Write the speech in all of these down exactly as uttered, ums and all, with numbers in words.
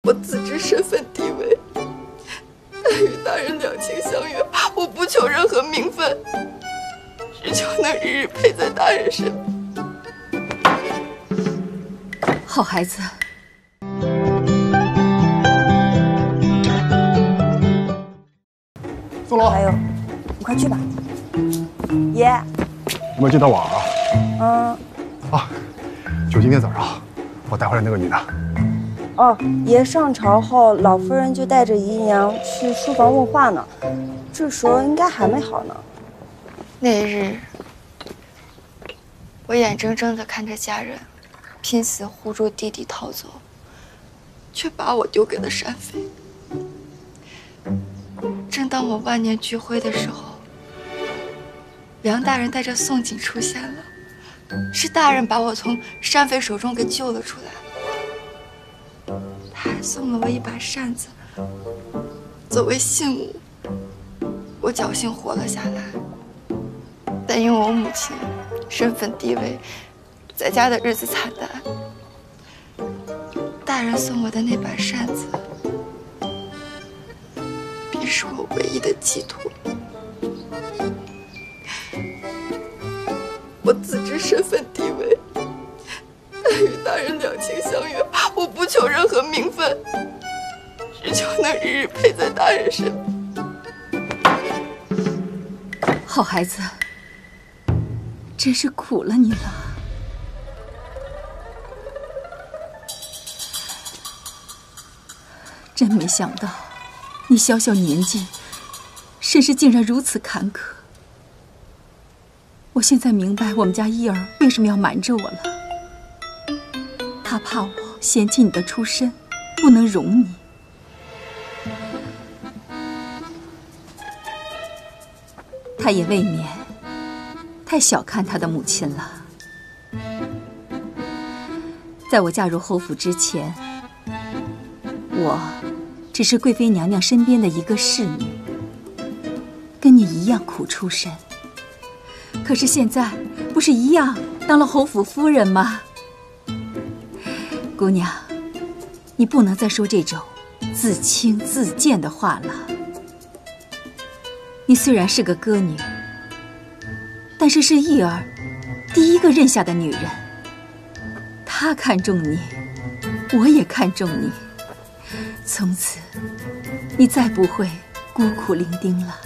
我自知身份地位，但与大人两情相悦，我不求任何名分，只求能日日陪在大人身边。 好孩子。 宋龙， 还有，你快去吧。爷， 有没有见到婉儿啊？ 嗯。 啊，就今天早上，我带回来那个女的。 哦，爷上朝后，老夫人就带着姨娘去书房问话呢，这时候应该还没好呢。 那日，我眼睁睁地看着家人拼死护住弟弟逃走，却把我丢给了山妃。正当我万念俱灰的时候，梁大人带着宋锦出现了，是大人把我从山妃手中给救了出来。他还送了我一把扇子，作为信物，我侥幸活了下来。但因为我母亲身份地位，在家的日子惨淡，大人送我的那把扇子，便是我唯一的寄托。我自知身份地位，但与大人两情相悦，我不求任何名分，只求能日日陪在大人身边。 好孩子，真是苦了你了。真没想到，你小小年纪，身世竟然如此坎坷。我现在明白我们家一儿为什么要瞒着我了。他怕我嫌弃你的出身，不能容你。他也未免太小看他的母亲了。在我嫁入侯府之前，我只是贵妃娘娘身边的一个侍女，跟你一样苦出身。可是现在不是一样当了侯府夫人吗？姑娘，你不能再说这种自轻自贱的话了。你虽然是个歌女，但是是义儿第一个认下的女人。她看中你，我也看中你，从此你再不会孤苦伶仃了。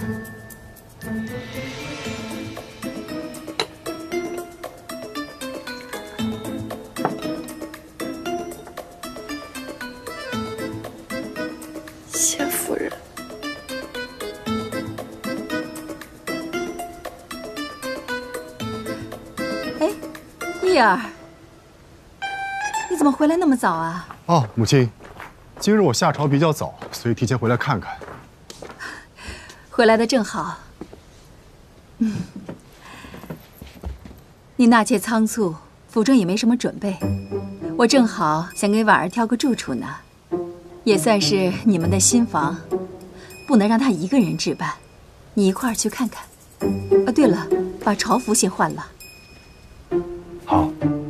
谢夫人。 哎，义儿，你怎么回来那么早啊？ 哦，母亲，今日我下朝比较早，所以提前回来看看。 回来的正好。嗯，你纳妾仓促，府中也没什么准备，我正好想给婉儿挑个住处呢，也算是你们的新房，不能让她一个人置办，你一块儿去看看。啊，对了，把朝服先换了。 好。